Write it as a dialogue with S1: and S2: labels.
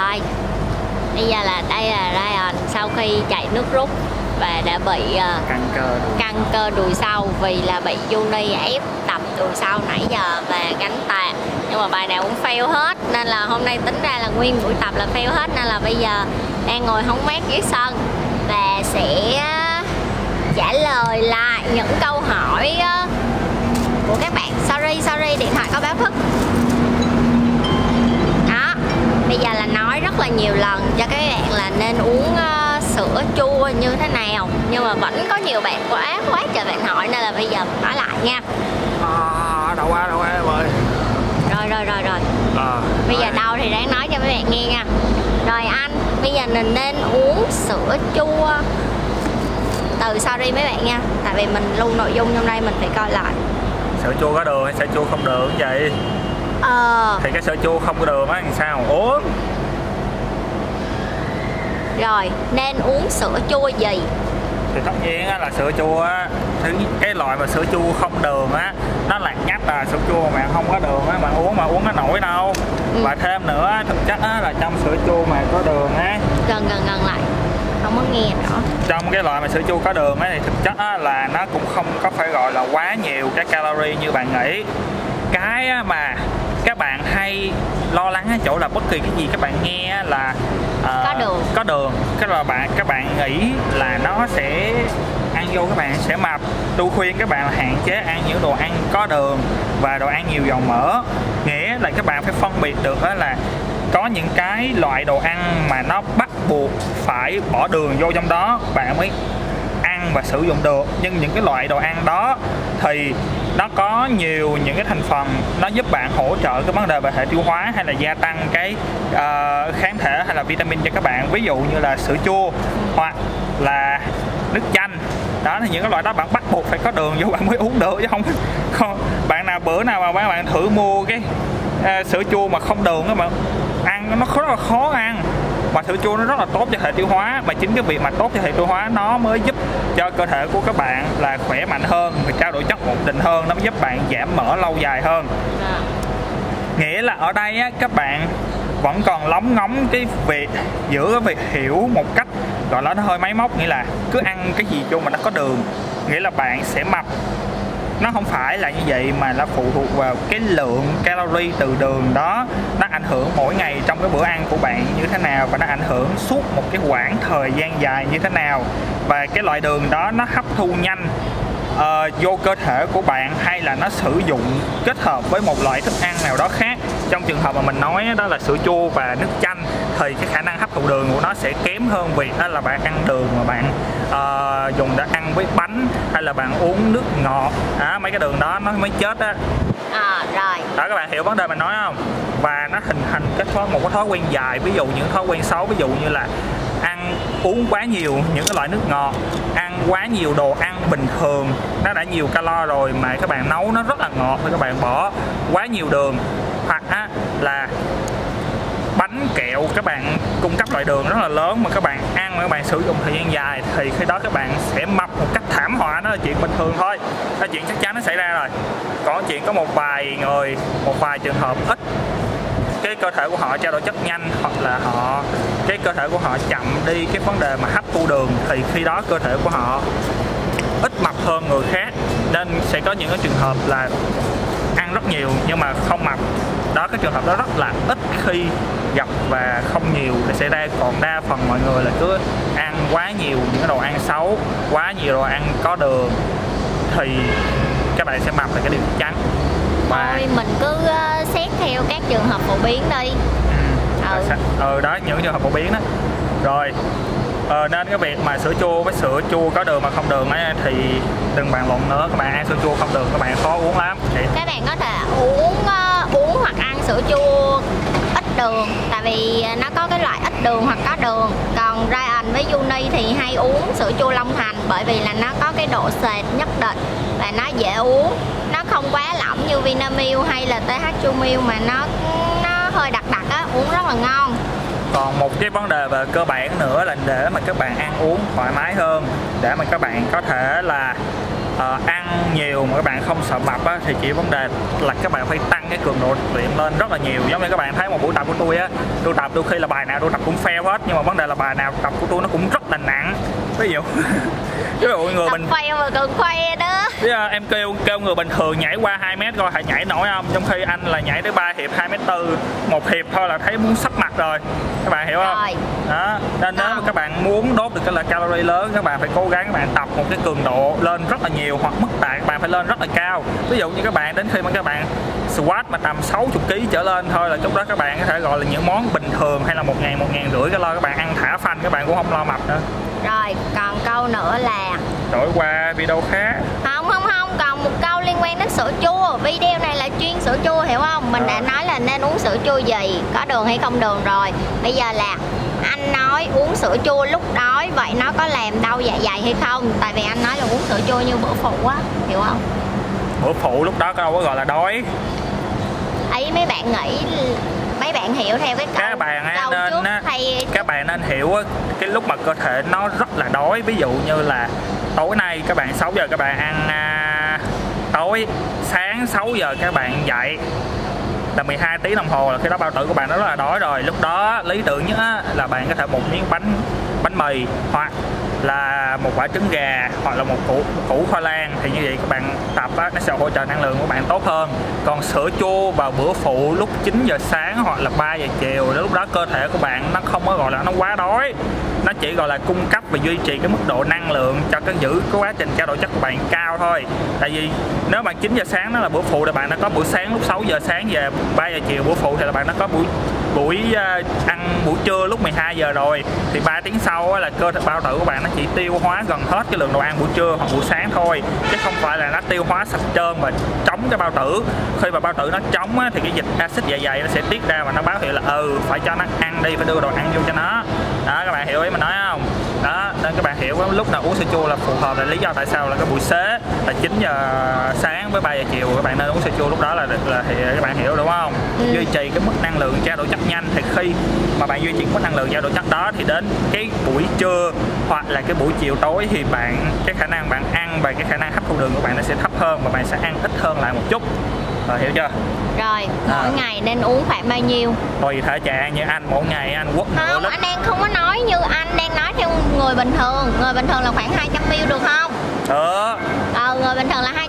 S1: Rồi, bây giờ là đây là Ryan sau khi chạy nước rút và đã bị căng cơ đùi sau vì là bị Juni ép tập đùi sau nãy giờ và gánh tạ, nhưng mà bài nào cũng fail hết nên là hôm nay tính ra là nguyên buổi tập là fail hết, nên là bây giờ đang ngồi hóng mát dưới sân và sẽ trả lời lại những câu hỏi của các bạn. Sorry, điện thoại có báo thức. Đó, bây giờ là nói rất là nhiều lần cho các bạn là nên uống sữa chua như thế nào, nhưng mà vẫn có nhiều bạn quá trời bạn hỏi nên là bây giờ mình nói lại nha.
S2: Đâu qua em ơi.
S1: Rồi. Bây giờ đâu thì ráng nói cho mấy bạn nghe nha. Rồi anh, bây giờ mình nên uống sữa chua sorry mấy bạn nha, tại vì mình lưu nội dung trong đây mình phải coi lại.
S2: Sữa chua có đường hay sữa chua không đường vậy? Thì cái sữa chua không có đường á thì sao uống?
S1: Rồi, nên uống sữa chua gì?
S2: Thì tất nhiên á, là sữa chua á, cái loại mà sữa chua không đường á, nó lạc nhách là sữa chua mà không có đường á, bạn uống nó nổi đâu. Và thêm nữa, thực chất á, là trong sữa chua mà có đường á,
S1: gần lại, không có nghe rõ. Trong
S2: cái loại mà sữa chua có đường á thì thực chất á, là nó cũng không có phải gọi là quá nhiều cái calorie như bạn nghĩ. Cái mà các bạn hay lo lắng ở chỗ là bất kỳ cái gì các bạn nghe là có đường, cái là các bạn nghĩ là nó sẽ ăn vô các bạn sẽ mập. Tôi khuyên các bạn là hạn chế ăn những đồ ăn có đường và đồ ăn nhiều dầu mỡ. Nghĩa là các bạn phải phân biệt được đó là có những cái loại đồ ăn mà nó bắt buộc phải bỏ đường vô trong đó bạn mới ăn và sử dụng được, nhưng những cái loại đồ ăn đó thì nó có nhiều những cái thành phần nó giúp bạn hỗ trợ cái vấn đề về hệ tiêu hóa hay là gia tăng cái kháng thể hay là vitamin cho các bạn, ví dụ như là sữa chua hoặc là nước chanh. Đó thì những cái loại đó bạn bắt buộc phải có đường vô bạn mới uống được, chứ không bạn nào bữa nào mà bạn thử mua cái sữa chua mà không đường đó, bạn ăn nó rất là khó ăn. Mà sữa chua nó rất là tốt cho hệ tiêu hóa, mà chính cái việc mà tốt cho hệ tiêu hóa nó mới giúp cho cơ thể của các bạn là khỏe mạnh hơn, và trao đổi chất ổn định hơn, nó mới giúp bạn giảm mỡ lâu dài hơn. Nghĩa là ở đây á, các bạn vẫn còn lóng ngóng cái việc giữa cái việc hiểu một cách gọi là nó hơi máy móc, nghĩa là cứ ăn cái gì vô mà nó có đường nghĩa là bạn sẽ mập. Nó không phải là như vậy, mà nó phụ thuộc vào cái lượng calorie từ đường đó, nó ảnh hưởng mỗi ngày trong cái bữa ăn của bạn như thế nào, và nó ảnh hưởng suốt một cái quãng thời gian dài như thế nào, và cái loại đường đó nó hấp thu nhanh vô cơ thể của bạn, hay là nó sử dụng kết hợp với một loại thức ăn nào đó khác. Trong trường hợp mà mình nói đó là sữa chua và nước chanh thì cái khả năng hấp thụ đường của nó sẽ kém hơn việc đó là bạn ăn đường mà bạn dùng để ăn với bánh hay là bạn uống nước ngọt. Mấy cái đường đó nó mới chết á.
S1: Rồi.
S2: Đó, các bạn hiểu vấn đề mình nói không? Và nó hình thành một cái thói quen dài, ví dụ những thói quen xấu, ví dụ như là uống quá nhiều những cái loại nước ngọt, ăn quá nhiều đồ ăn bình thường nó đã nhiều calo rồi mà các bạn nấu nó rất là ngọt thì các bạn bỏ quá nhiều đường, hoặc là bánh kẹo các bạn cung cấp loại đường rất là lớn mà các bạn ăn mà các bạn sử dụng thời gian dài thì khi đó các bạn sẽ mập một cách thảm họa. Nó là chuyện bình thường thôi, là chuyện chắc chắn nó xảy ra rồi. Có chuyện có một vài trường hợp ít cái cơ thể của họ trao đổi chất nhanh, hoặc là cái cơ thể của họ chậm đi cái vấn đề mà hấp thu đường, thì khi đó cơ thể của họ ít mập hơn người khác, nên sẽ có những cái trường hợp là ăn rất nhiều nhưng mà không mập. Đó, cái trường hợp đó rất là ít khi gặp và không nhiều để xảy ra. Còn đa phần mọi người là cứ ăn quá nhiều những cái đồ ăn xấu, quá nhiều đồ ăn có đường thì các bạn sẽ mập là cái điều chắc chắn.
S1: Thôi mình cứ xét theo các trường hợp phổ biến đi.
S2: Đó, những trường hợp phổ biến đó. Rồi nên cái việc mà sữa chua với sữa chua có đường mà không đường ấy thì đừng bàn luận nữa. Các bạn ăn sữa chua không đường các bạn khó uống lắm.
S1: Các bạn có thể uống hoặc ăn sữa chua ít đường, tại vì nó có cái loại ít đường hoặc có đường. Còn Ryan với Juni thì hay uống sữa chua Long Thành, bởi vì là nó có cái độ sệt nhất định và nó dễ uống, nó không quá lỏng như Vinamilk hay là TH Milk, mà nó hơi đặc á, uống rất là ngon.
S2: Còn một cái vấn đề về cơ bản nữa là để mà các bạn ăn uống thoải mái hơn, để mà các bạn có thể là ăn nhiều mà các bạn không sợ mập á, thì chỉ vấn đề là các bạn phải tăng cái cường độ luyện lên rất là nhiều. Giống như các bạn thấy một buổi tập của tôi á, tôi tập đôi khi là bài nào tôi tập cũng fail hết, nhưng mà vấn đề là bài nào tập của tôi nó cũng rất là nặng. Ví dụ người
S1: mình fail mà cần khoe đó.
S2: Em kêu người bình thường nhảy qua 2 mét coi hãy nhảy nổi không, trong khi anh là nhảy tới 3 hiệp 2m4, một hiệp thôi là thấy muốn sắp mặt rồi, các bạn hiểu không? Đó, nên nếu mà các bạn muốn đốt được cái là calorie lớn, các bạn phải cố gắng các bạn tập một cái cường độ lên rất là nhiều, hoặc mức tạ các bạn phải lên rất là cao. Ví dụ như các bạn đến khi mà các bạn squat mà tầm 60 kg trở lên thôi là lúc đó các bạn có thể gọi là những món bình thường, hay là 1.000-1.500 calo các bạn ăn thả phanh các bạn cũng không lo mập nữa.
S1: Rồi còn câu nữa là
S2: đổi qua video khác.
S1: Không, còn một câu liên quan đến sữa chua. Video này là chuyên sữa chua, hiểu không? Mình đã nói là nên uống sữa chua gì, có đường hay không đường rồi. Bây giờ là anh nói uống sữa chua lúc đói, vậy nó có làm đau dạ dày hay không? Tại vì anh nói là uống sữa chua như bữa phụ á, hiểu không?
S2: Bữa phụ lúc đó đâu có gọi là đói.
S1: Ý mấy bạn nghĩ, mấy bạn hiểu theo cái câu,
S2: các bạn nên hiểu cái lúc mà cơ thể nó rất là đói. Ví dụ như là tối nay các bạn 6 giờ các bạn ăn tối, sáng 6 giờ các bạn dậy là 12 tiếng đồng hồ là khi đó bao tử của bạn nó rất là đói rồi. Lúc đó lý tưởng nhất là bạn có thể một miếng bánh mì, hoặc là một quả trứng gà, hoặc là một củ khoai lang, thì như vậy các bạn tập nó sẽ hỗ trợ năng lượng của bạn tốt hơn. Còn sữa chua vào bữa phụ lúc 9 giờ sáng hoặc là 3 giờ chiều, lúc đó cơ thể của bạn nó không có gọi là nó quá đói, nó chỉ gọi là cung cấp và duy trì cái mức độ năng lượng cho cái giữ cái quá trình trao đổi chất của bạn cao thôi. Tại vì nếu bạn 9 giờ sáng nó là bữa phụ thì bạn đã có buổi sáng lúc 6 giờ sáng về 3 giờ chiều bữa phụ thì là bạn đã có buổi ăn buổi trưa lúc 12 giờ rồi, thì 3 tiếng sau là cơ thể bao tử của bạn nó chỉ tiêu hóa gần hết cái lượng đồ ăn buổi trưa hoặc buổi sáng thôi, chứ không phải là nó tiêu hóa sạch trơn và chống cái bao tử. Khi mà bao tử nó chống thì cái dịch axit dạ dày nó sẽ tiết ra và nó báo hiệu là phải cho nó ăn đi, phải đưa đồ ăn vô cho nó. Đó, các bạn hiểu ý mình nói không? Đó, nên các bạn hiểu lúc nào uống sữa chua là phù hợp, là lý do tại sao là cái buổi xế là 9 giờ sáng với 3 giờ chiều các bạn nên uống sữa chua, lúc đó là thì các bạn hiểu đúng không? Duy trì cái mức năng lượng trao đổi chất nhanh, thì khi mà bạn duy trì mức năng lượng trao đổi chất đó thì đến cái buổi trưa hoặc là cái buổi chiều tối thì cái khả năng bạn ăn và cái khả năng hấp thu đường của bạn nó sẽ thấp hơn và bạn sẽ ăn ít hơn lại một chút. Rồi, hiểu chưa?
S1: Rồi, mỗi ngày nên uống khoảng bao nhiêu?
S2: Tùy thể trạng, như anh mỗi ngày anh quất nửa lít.
S1: Anh đang không có nói như anh đang nói theo người bình thường. Người bình thường là khoảng 200ml được không?
S2: Người bình thường là